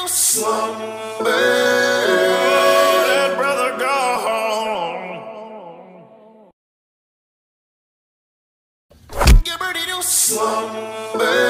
slumber. Let brother go home. Get ready to slumber.